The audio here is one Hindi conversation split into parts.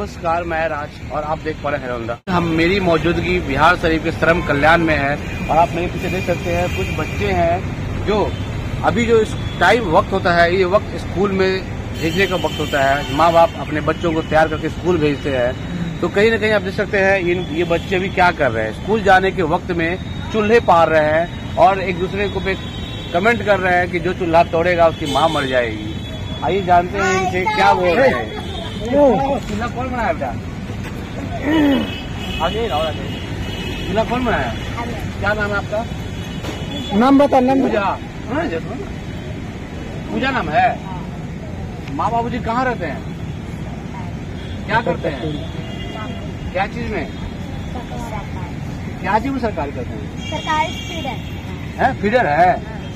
नमस्कार, मैं राज और आप देख पा रहे हैं हिरोंडा। हम मेरी मौजूदगी बिहार शरीफ के श्रम कल्याण में है और आप मेरे पीछे देख सकते हैं कुछ बच्चे हैं जो अभी जो इस टाइम वक्त होता है, ये वक्त स्कूल में भेजने का वक्त होता है। माँ बाप अपने बच्चों को तैयार करके स्कूल भेजते हैं, तो कहीं न कहीं आप देख सकते हैं ये बच्चे भी क्या कर रहे हैं। स्कूल जाने के वक्त में चूल्हे पार रहे हैं और एक दूसरे को पे कमेंट कर रहे हैं कि जो चूल्हा तोड़ेगा उसकी माँ मर जाएगी। आइए जानते हैं इनसे क्या बोल रहे हैं। चूल्हा कौन बनाया बेटा? आगे चूल्हा कौन बनाया? क्या नाम है आपका? नाम बता। नाम पूजा। पूजा नाम है। माँ बाबूजी कहाँ रहते हैं? क्या करते हैं? क्या चीज में? क्या चीज में सरकारी करते हैं? सरकारी फीडर है, फीडर है।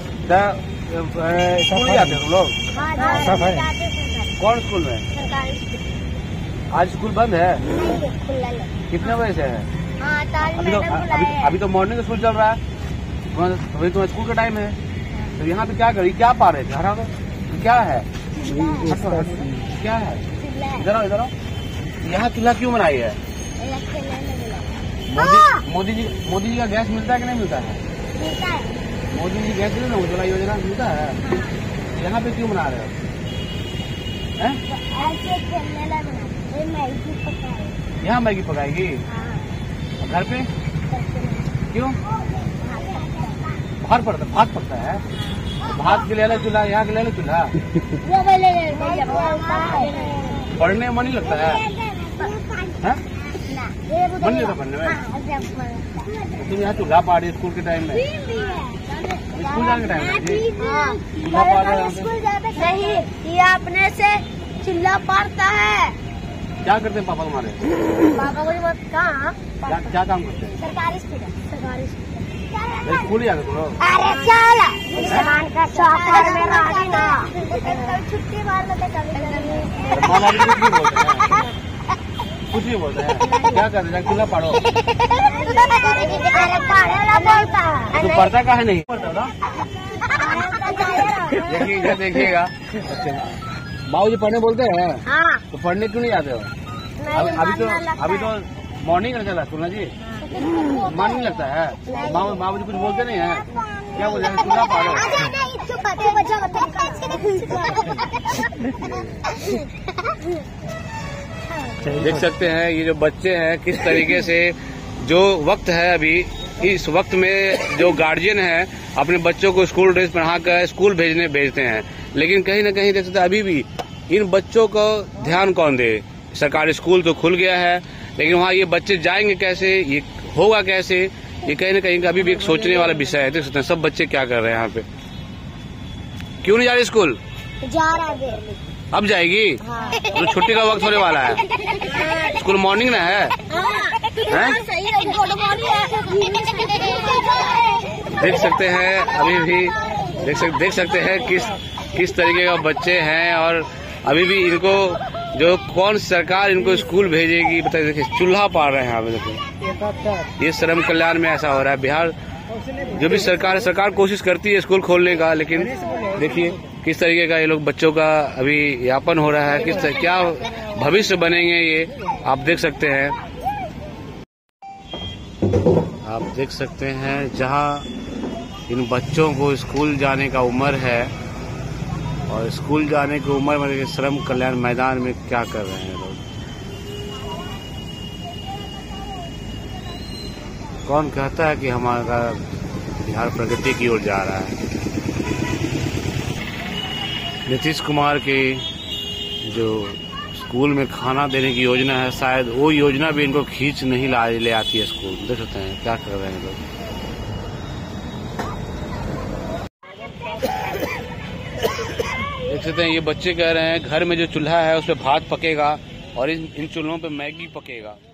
स्कूल जाते हैं लोग? कौन स्कूल में? सरकारी स्कूल। आज स्कूल बंद है? खुला कितने बजे से है? हाँ, अभी तो मॉर्निंग स्कूल चल रहा है, अभी तो स्कूल का टाइम है। तो यहाँ पे क्या करी, क्या पा रहे थे? हरा क्या है? क्या है? इधर आओ, इधर आओ। यहाँ चूल्हा क्यों बनाई है? मोदी जी का गैस मिलता है कि नहीं मिलता है? मोदी जी गैस ना उज्ज्वला योजना मिलता है। यहाँ पे क्यों बना रहे हो? यहाँ मैगी पकाएगी? घर पे क्यों? भात पड़ता है। भात के लिए अलग चूल्हा, यहाँ के लिए अलग चूल्हा। पढ़ने में मन नहीं लगता है? मन नहीं लगता पढ़ने में? तुम यहाँ चूल्हा पा रही स्कूल के टाइम में? स्कूल जाने के टाइम में चूल्हा पा रहे नहीं, ये अपने से चूल्हा पारता है। क्या करते हैं पापा तुम्हारे? पापा को कहाँ क्या काम करते हैं? सरकारी स्कूल जाते तुम लोग? अरे चल में राजी ना छुट्टी मार लेते कभी। माँ बाप कुछ नहीं बोलते हैं। क्या करते हैं? चूल्हा पाड़ो। तो पढ़ता का है? नहीं पढ़ता। देखिएगा बाबूजी पढ़ने बोलते हैं। हाँ। तो पढ़ने क्यों नहीं जाते हो? अभी तो मॉर्निंग का चला सुना जी। मन नहीं लगता है? बाबूजी कुछ बोलते नहीं है? क्या बोलते हैं? चूल्हा पाड़ो। देख सकते हैं ये जो बच्चे हैं किस तरीके से, जो वक्त है अभी इस वक्त में जो गार्जियन है अपने बच्चों को स्कूल ड्रेस पहनाकर स्कूल भेजते हैं, लेकिन कहीं न कहीं देख सकते हैं अभी भी इन बच्चों को ध्यान कौन दे। सरकारी स्कूल तो खुल गया है, लेकिन वहाँ ये बच्चे जाएंगे कैसे, ये होगा कैसे, ये कहीं न कहीं अभी भी एक सोचने वाला विषय है। देख सकते हैं सब बच्चे क्या कर रहे हैं यहाँ पे। क्यों नहीं जा रहे स्कूल? जा रहा। अब जाएगी? हाँ। तो छुट्टी का वक्त होने वाला है। स्कूल मॉर्निंग ना है? देख सकते हैं अभी भी देख सकते हैं किस तरीके का बच्चे हैं और अभी भी इनको जो कौन सरकार इनको स्कूल भेजेगी बताइए। देखिए चूल्हा पार रहे हैं यहाँ पे। देखिए ये श्रम कल्याण में ऐसा हो रहा है। बिहार जो भी सरकार कोशिश करती है स्कूल खोलने का, लेकिन देखिए किस तरीके का ये लोग बच्चों का अभी यापन हो रहा है। किस तरह क्या भविष्य बनेंगे ये आप देख सकते हैं। आप देख सकते हैं जहां इन बच्चों को स्कूल जाने का उम्र है और स्कूल जाने की उम्र में श्रम कल्याण मैदान में क्या कर रहे हैं लोग। कौन कहता है कि हमारा बिहार प्रगति की ओर जा रहा है। नीतीश कुमार के जो स्कूल में खाना देने की योजना है, शायद वो योजना भी इनको खींच नहीं ले आती है स्कूल। देख सकते हैं क्या कर रहे हैं लोग। देख सकते हैं ये बच्चे कह रहे हैं घर में जो चूल्हा है उस पर भात पकेगा और इन चूल्हों पे मैगी पकेगा।